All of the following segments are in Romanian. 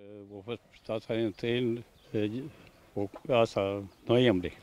A fost data întâi asta, noiembrie.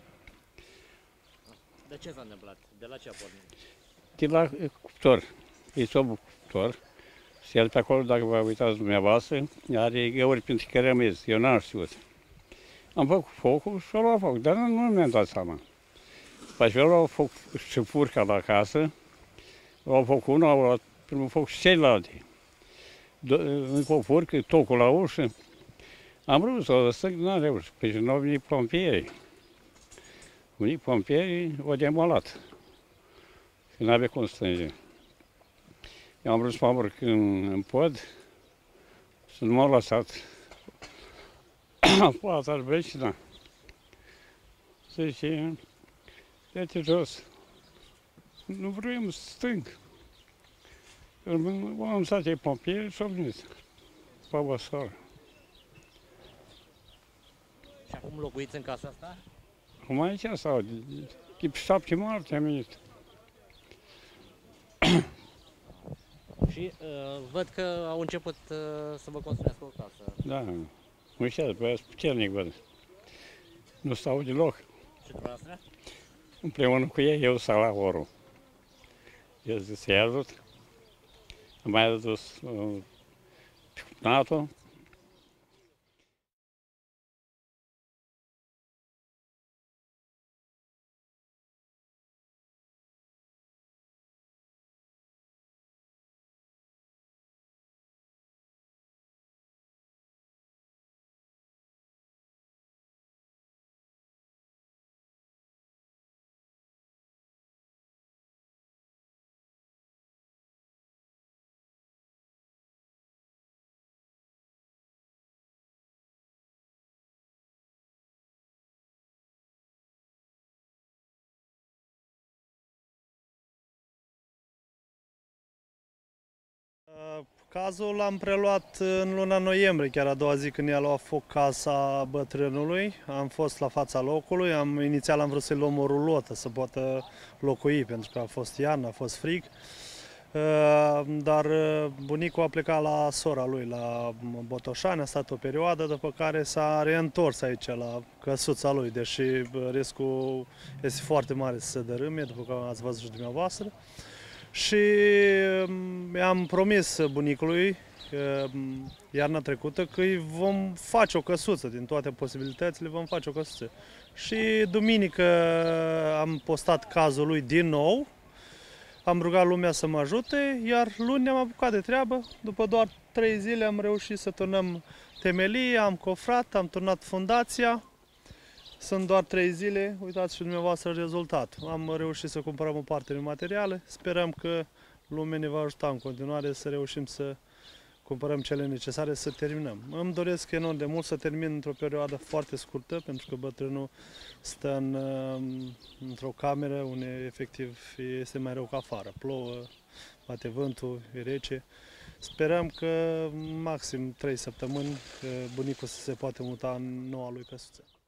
De ce s-a întâmplat? De la ce a pornit? De la cuptor. E sobul cuptor. Și el pe acolo, dacă vă uitați dumneavoastră, are găuri printre care rămez. Eu n-am știut. Am făcut focul și a luat foc, dar nu mi-am dat seama. După ce a luat foc și furca la casă, a luat focul unul, a luat primul foc și celelalte. Încă o furcă, tocul la ușă. Am vrut să o stâng, n-am reușit. Păi și nu au venit pompierii. Au venit pompierii, o demolat. Că n-avea cum stânge. Eu am vrut să mă urc în pod, să nu m-au lăsat. Poate ar vecina. Zice, dă-te jos. Nu vreau să stâng. Am stat ei pompieri și au venit. Baba soră. Și acum locuiți în casa asta? Acum aici stau, de 7 martie am venit. Și văd că au început să vă construiască o casă. Da, uite, băiați puternic văd. Nu stau deloc. Și dumneavoastră? Împreună cu ei, eu stau la orul. Eu zic să-i ajut. Am mai adus NATO. Cazul l-am preluat în luna noiembrie, chiar a doua zi când i-a luat foc casa bătrânului. Am fost la fața locului, inițial am vrut să-i luăm o rulotă să poată locui, pentru că a fost iarnă, a fost frig. Dar bunicul a plecat la sora lui, la Botoșani, a stat o perioadă, după care s-a reîntors aici la căsuța lui, deși riscul este foarte mare să se dărâme, după cum ați văzut și dumneavoastră. Și mi-am promis bunicului iarna trecută că îi vom face o căsuță, din toate posibilitățile vom face o căsuță. Și duminică am postat cazul lui din nou, am rugat lumea să mă ajute, iar luni ne-am apucat de treabă. După doar 3 zile am reușit să turnăm temelie, am cofrat, am turnat fundația. Sunt doar 3 zile, uitați și dumneavoastră rezultatul. Am reușit să cumpărăm o parte din materiale, sperăm că lumea ne va ajuta în continuare să reușim să cumpărăm cele necesare să terminăm. Îmi doresc enorm de mult să termin într-o perioadă foarte scurtă, pentru că bătrânul stă într-o cameră unde efectiv este mai rău ca afară. Plouă, bate vântul, e rece. Sperăm că maxim 3 săptămâni bunicul să se poate muta în noua lui căsuță.